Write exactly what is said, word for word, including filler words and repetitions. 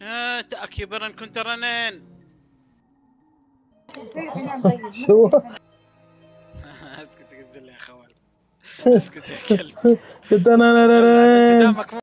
آه تأكيد ان كنت رنين. شو؟ اسكت يا زلمه يا خوال. اسكت يا كلب. كنت انا والله انت دامك